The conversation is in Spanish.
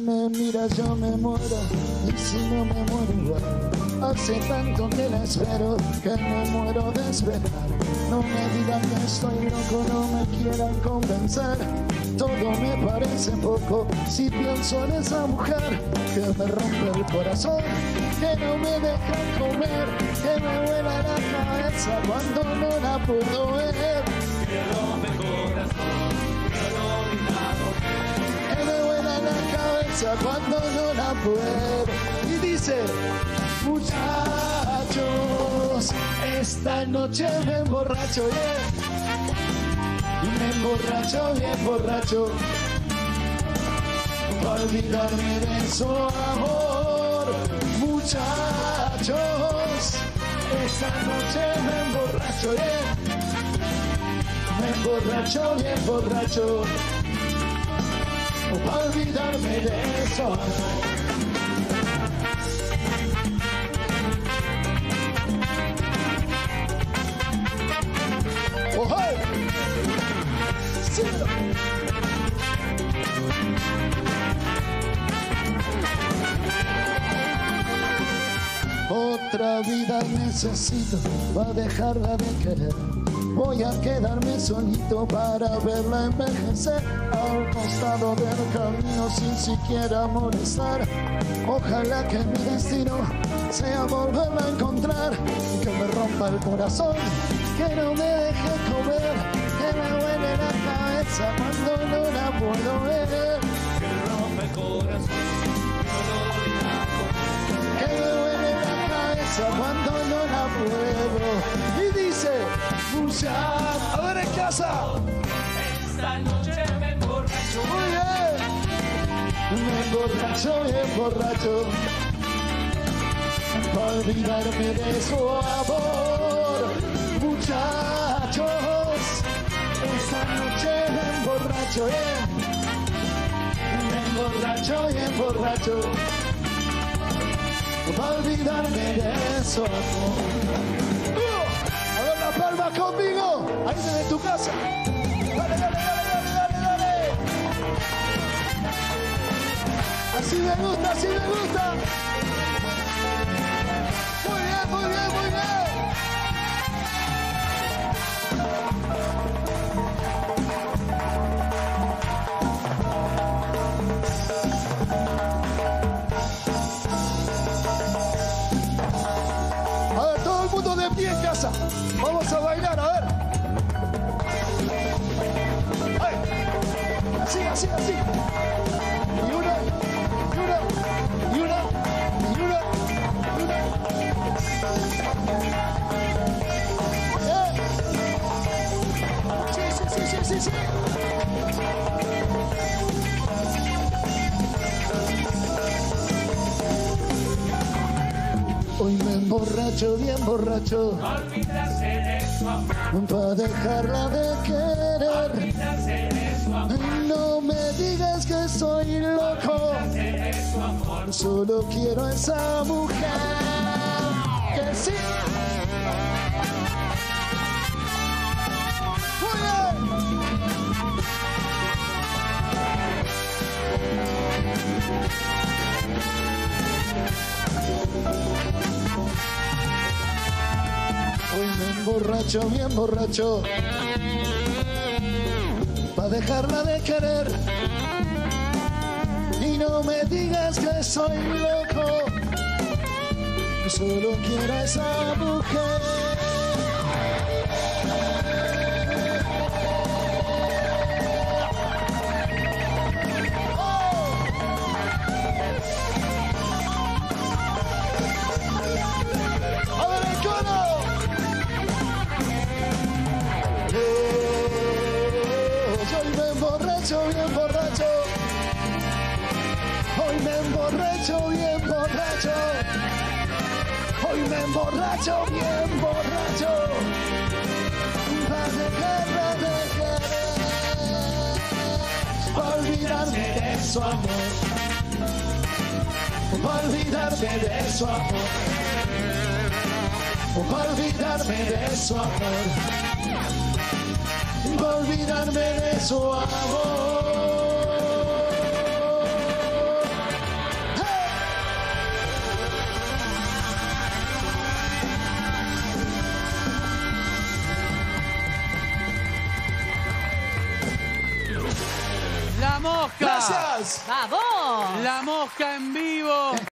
me mira yo me muero, y si no me muero igual. Hace tanto que la espero, que me muero de esperar. No me digan que estoy loco, no me quieran convencer. Todo me parece poco si pienso en esa mujer que me rompe el corazón, que no me deja comer, que me vuela la cabeza cuando no la puedo ver. Que rompe el corazón, que me vuela la cabeza cuando no la puedo. Y dice: muchachos, esta noche me emborracho bien. Y me emborracho bien borracho, para olvidarme de su amor. Muchachos, esta noche me emborracho bien. Me emborracho bien borracho, para olvidarme de su amor. Otra vida necesito para dejarla de querer. Voy a quedarme solito para verla envejecer al costado del camino sin siquiera molestar. Ojalá que mi destino sea volverla a encontrar y que me rompa el corazón, que no me deje comer, que me huele la cabeza cuando no la puedo ver. que rompe el corazón, Que me huele la cabeza cuando no la puedo. Y dice: muchachos, a ver en casa. esta noche me emborracho. Muy bien. Me emborracho bien borracho, para olvidarme de su amor. Muchachos, esta noche me emborracho bien. Me emborracho bien borracho, para olvidarme de su amor. A ver la palma conmigo, ahí desde tu casa. Dale, dale, dale, dale, dale, dale. Así me gusta, así me gusta. Muy bien, muy bien, muy bien. A ver, todo el mundo de pie en casa. Vamos a bailar, a ver. Ay. Así, así, así. Y una, y una, y una, y una, y una. Sí, sí, sí, sí, sí, sí. Hoy me emborracho bien borracho, Olvidarse de su amor, para dejarla de querer. olvidarse de su amor, No me digas que soy loco, de su amor. solo quiero a esa mujer. Que sí. Muy bien. Hoy me emborracho bien borracho, para dejarla de querer. Y no me digas que soy loco, solo quiero a esa mujer. ¡A ver el coro! Hoy me emborracho bien borracho. Hoy me emborracho bien borracho. Hoy me emborracho bien borracho. Para dejarla de querer, para olvidarme de su amor, para olvidarme de su amor, para olvidarme de su amor, para olvidarme de su amor. La Mosca. Gracias. ¡Vamos! La Mosca en vivo.